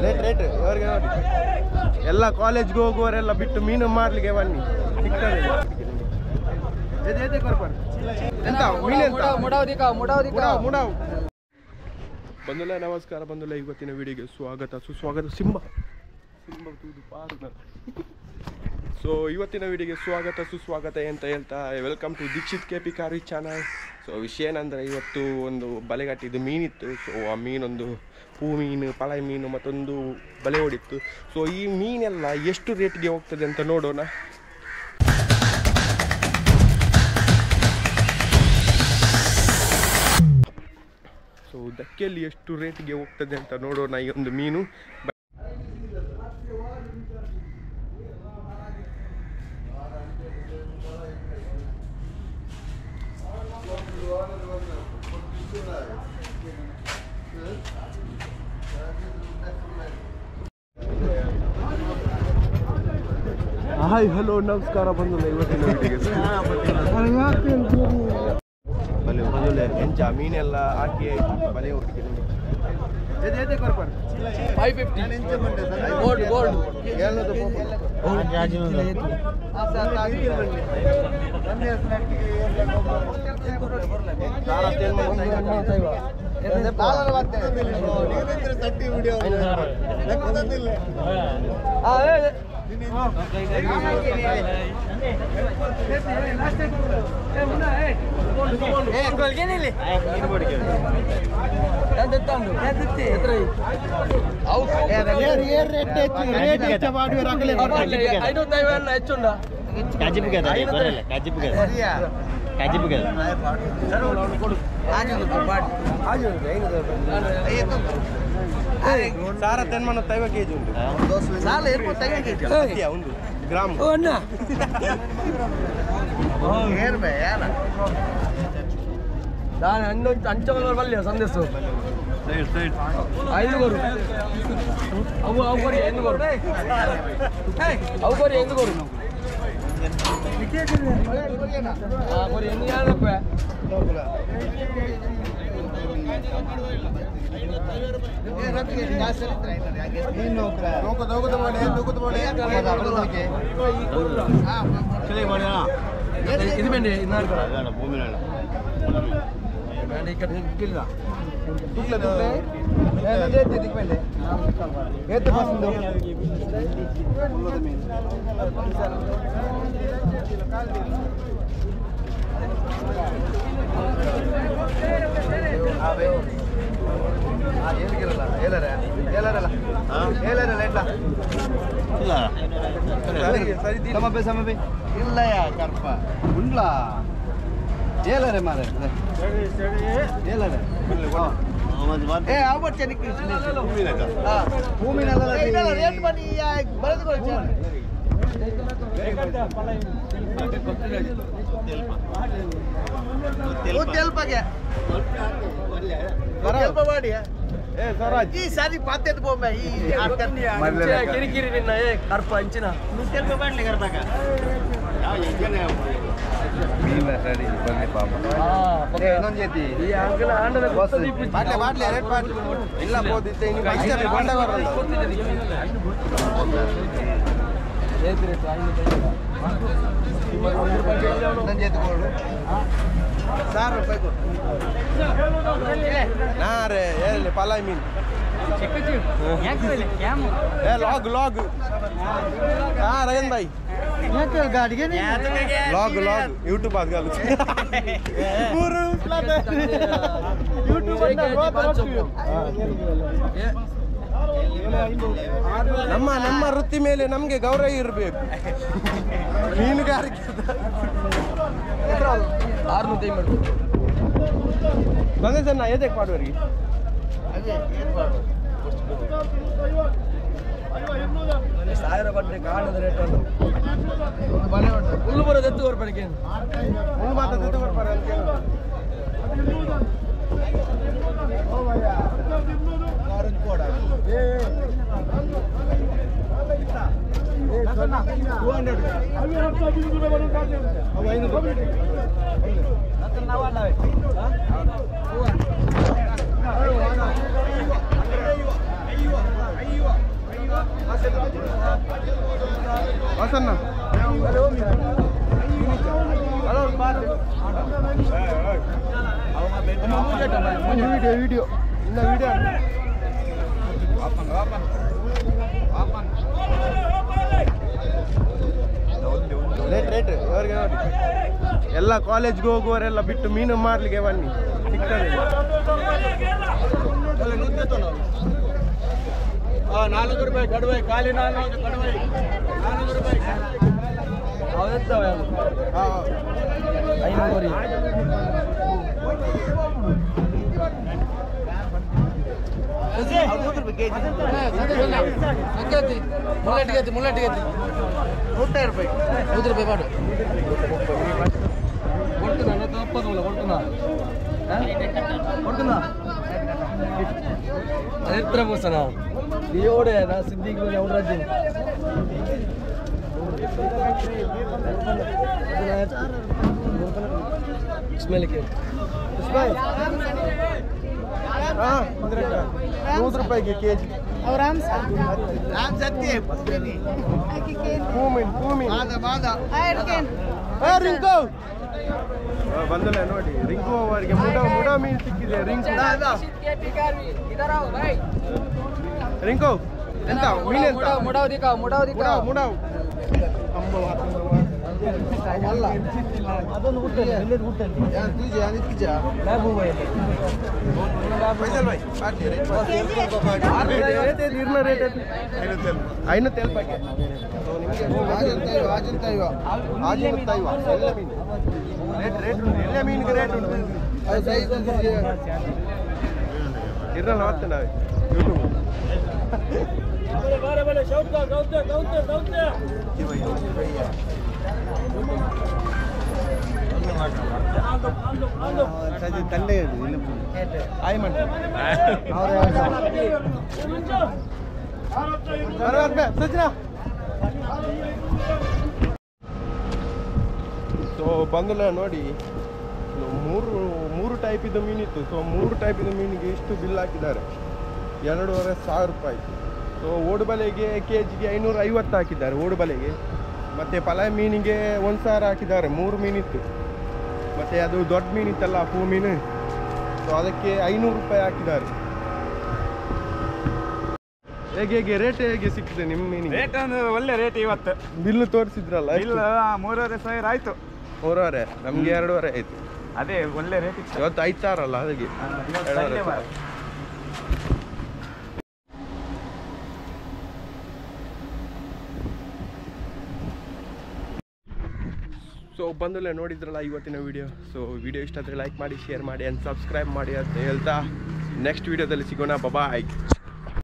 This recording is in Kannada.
ರೇಟ್ ಇವರಿಗೆ ನೋಡಿ ಎಲ್ಲ ಕಾಲೇಜ್ಗೆ ಹೋಗುವವರೆಲ್ಲ ಬಿಟ್ಟು ಮೀನು ಮಾರ್ಲಿಕ್ಕೆ ಬನ್ನಿ ಸಿಗ್ತದೆ ಎಂತ ಮುಡಾವ್ ಬಂಧುಲೆ ನಮಸ್ಕಾರ ಬಂಧುಲೆ ಇವತ್ತಿನ ವಿಡಿಯೋಗೆ ಸ್ವಾಗತ ಸುಸ್ವಾಗತ ಸಿಂಬ ತೂದು ಪಾರು ಸೊ ಇವತ್ತಿನ ವಿಡಿಯೋಗೆ ಸ್ವಾಗತ ಸುಸ್ವಾಗತ ಅಂತ ಹೇಳ್ತಾ ವೆಲ್ಕಮ್ ಟು ದೀಕ್ಷಿತ್ KP ಕಾರಿ ಚಾನಲ್. ಸೊ ವಿಷಯ ಏನಂದರೆ ಇವತ್ತು ಒಂದು ಬಲೆಗಟ್ಟಿದ್ದು ಮೀನಿತ್ತು. ಸೊ ಆ ಮೀನೊಂದು ಪೂ ಮೀನು ಪಳೈ ಮೀನು ಮತ್ತೊಂದು ಬಲೆ ಹೊಡಿತ್ತು. ಸೊ ಈ ಮೀನೆಲ್ಲ ಎಷ್ಟು ರೇಟ್ಗೆ ಹೋಗ್ತದೆ ಅಂತ ನೋಡೋಣ. ಸೊ ದಕ್ಕೆಯಲ್ಲಿ ಎಷ್ಟು ರೇಟ್ಗೆ ಹೋಗ್ತದೆ ಅಂತ ನೋಡೋಣ ಈ ಒಂದು ಮೀನು. ಹಾಯ್ ಹಲೋ ನಮಸ್ಕಾರ ಬಂಧುಲೆ ಇವತ್ತಿನ ವಿಡಿಯೋಗೆ ಬಂಧುಲೆ ಎಂಚ ಮೀನೆಲ್ಲ ಹಾಕಿ ಬಲೆ ಹೊಡಿಕೆ 550 ಗೋಲ್ಡ್ సారా తెన్మన తైవ కేజీ ఉంది సాలా ఎయిర్పోర్ట్ తైవ కేజీ అదియా ఉంది గ్రామ్ ఓ అన్న ఏర్ బే యాల దాని అంచవల వల్ల సందేశం సైడ్ ఐదుగురు అవు కొరి ఎందుకోరు అవు కొరి ఎందుకోరు కొరి ఎందు యాలప్ప ఇది బండి భూమి ఇక్కడ ಇಲ್ಲಯ್ಯ ಕರ್ಪ ಉಂಡ್ಲ ಏಲರೆ ಮಾರೆ ಏಲರೆ ಏ ಆವತ್ತು ಚೆನ್ನಕ್ಕೆ ಭೂಮಿನೆಲ್ಲ ರೇಟ್ ಬನ್ನಿ ಬರೆದುಕೊಳ್ಳಿ ತೆಲ್ಪಗೆ ಮಾಡಿ ಈ ಸಾರಿ ಪಾತೆದು ಬೊಮ್ಮೆ ಈ ಕಿರಿಕಿರಿ ನಿನ್ನ ಕರ್ಪ ಹಂಚಿನ ತೆಲ್ಪ ಮಾಡ್ಲಿ ಕರ್ಪಾಕ ಇನ್ನೊಂದು ಜೊತೆ ಈ ಅಂಕಲ್ ಆಂಡದ ಬಾಟ್ಲಿ ರೇಟ್ ಬಾಟ್ಲಿ ಇಲ್ಲ ಬೋದಿತ್ತೆ ಬಂಡ ಬರಲ್ಲ ಇನ್ನೊಂದು ಜೊತೆ ಕೊಡು ₹1,000 ಕೊಡು ನಾ ರೇ ಹೇಳಿ ಪಲಾಯ್ ಮೀನು log हाँ रजन भाई गाड़ी के log YouTube आज गालू YouTube ನಮ್ಮ ವೃತ್ತಿ ಮೇಲೆ ನಮಗೆ ಗೌರವ ಇರಬೇಕು. ಮೀನುಗಾರಿಕೆ 650 ಮಾಡ್ಬೋದು ಬಂದೆ ಸರ್. ನಾ ಎದಕ್ಕೆ ಮಾಡುವರಿಗೆ ಸಾವಿರ ಬಟ್ಟೆ ಕಾಣದ ರೇಟ್ ಹುಲ್ಲು ಬರೋದು ಎತ್ತು ಬರ್ಬಾರಕ್ಕೆ ಹುಲ್ಲು ಮಾತ್ರ ಎತ್ತು ಬರ್ಬಾರ ಅಂತ ವಾಸನ್ನ ವಿಡಿಯೋ ಇನ್ನ ವಿಡಿಯೋ ರೇಟ್ ಅವ್ರಿಗೆ ನೋಡಿ ಎಲ್ಲ ಕಾಲೇಜ್ಗೆ ಹೋಗುವವರೆಲ್ಲ ಬಿಟ್ಟು ಮೀನು ಮಾರ್ಲಿಕ್ಕೆ ಬನ್ನಿ ಸಿಗ್ತದೆ 4 ರೂಪಾಯಿ ಕಡುವೆ ಖಾಲಿ 4 ಕಡುವೆ 4 ರೂಪಾಯಿ ಅವೆತ್ತವೆ 500 ಮುಳ್ಳಟ್ಟಿಗೆ 100 ರೂಪಾಯಿ 100 ರೂಪಾಯಿ ಮಾಡು ಕೊಡ್ತುನಾ ತಪ್ಪದಲ್ಲ ಕೊಡ್ತುನಾ ಎತ್ತರ ಬೋಸನ ದೇವಡೆ ನಾ ಸಿದ್ದಿಗೆ ಅವ್ರ ರಾಜ್ಯ ಸ್ಮೆಲ್ಗೆ हाँ 100 रुपए के केजी और आम ಸತ್ಯ ಭೂಮಿ ರಿಂಕು ಬಂದಲ್ಲ ನೋಡಿ ರಿಂಕು ಅವರಿಗೆ ಮುಡ ಮೀನು ಸಿಕ್ಕಿದೆ ರಿಂಕು ಎಂತ ಮೀನು ಎಂತ ಮುಡಾವ್ ಅಲ್ಲ ಅದೊಂದು ಮೀನಿಗೆ ರೇಟ್ ಉಂಟು ಇರಲ್ಲ ಮತ್ತೆ ನಾವೇ ತಂದೆ ಆಯ್ ಮಾಡಿ ಸಜ್ಜನಾ ಸೊ ಬಂದಲ್ಲ ನೋಡಿ ಮೂರು ಟೈಪ್ ಇದು ಮೀನಿತ್ತು ಸೊ 3 ಟೈಪ್ ಇದು ಮೀನಿಗೆ ಇಷ್ಟು ಬಿಲ್ ಹಾಕಿದ್ದಾರೆ 2,500 ರೂಪಾಯಿ ಸೊ ಓಡುಬಲೆಗೆ ಕೆಜಿಗೆ 550 ಹಾಕಿದ್ದಾರೆ ಓಡುಬಲೆಗೆ ಮತ್ತು ಪಲಾಯ್ ಮೀನಿಗೆ 1,000 ಹಾಕಿದ್ದಾರೆ 3 ಮೀನಿತ್ತು ಮತ್ತು ಅದು ದೊಡ್ಡ ಮೀನಿತ್ತಲ್ಲ ಹೂ ಮೀನು ಸೊ ಅದಕ್ಕೆ 500 ರೂಪಾಯಿ ಹಾಕಿದ್ದಾರೆ ಹೇಗೆ ರೇಟ್ ಹೇಗೆ ಸಿಕ್ಕಿದೆ ನಿಮ್ಮ ಮೀನಿಗೆ ರೇಟ್ ಒಂದು ಒಳ್ಳೆ ರೇಟ್ ಇವತ್ತು ಬಿಲ್ಲು ತೋರಿಸಿದ್ರಲ್ಲ ಇಲ್ಲ 3,500 ಆಯ್ತು 3,500 ನಮಗೆ 2,500 ಆಯ್ತು ಅದೇ ಒಳ್ಳೆ ರೇಟ್ ಇತ್ತು ಇವತ್ತು 5,000 ಅಲ್ಲ ಅದಕ್ಕೆ 2,500 ಸೊ ಬಂದಲ್ಲೇ ನೋಡಿದ್ರಲ್ಲ ಇವತ್ತಿನ ವಿಡಿಯೋ ಸೊ ವಿಡಿಯೋ ಇಷ್ಟ ಆದರೆ ಲೈಕ್ ಮಾಡಿ ಶೇರ್ ಮಾಡಿ ಆ್ಯಂಡ್ ಸಬ್ಸ್ಕ್ರೈಬ್ ಮಾಡಿ ಅಂತ ಹೇಳ್ತಾ ನೆಕ್ಸ್ಟ್ ವಿಡಿಯೋದಲ್ಲಿ ಸಿಗೋಣ ಬಾಯ್.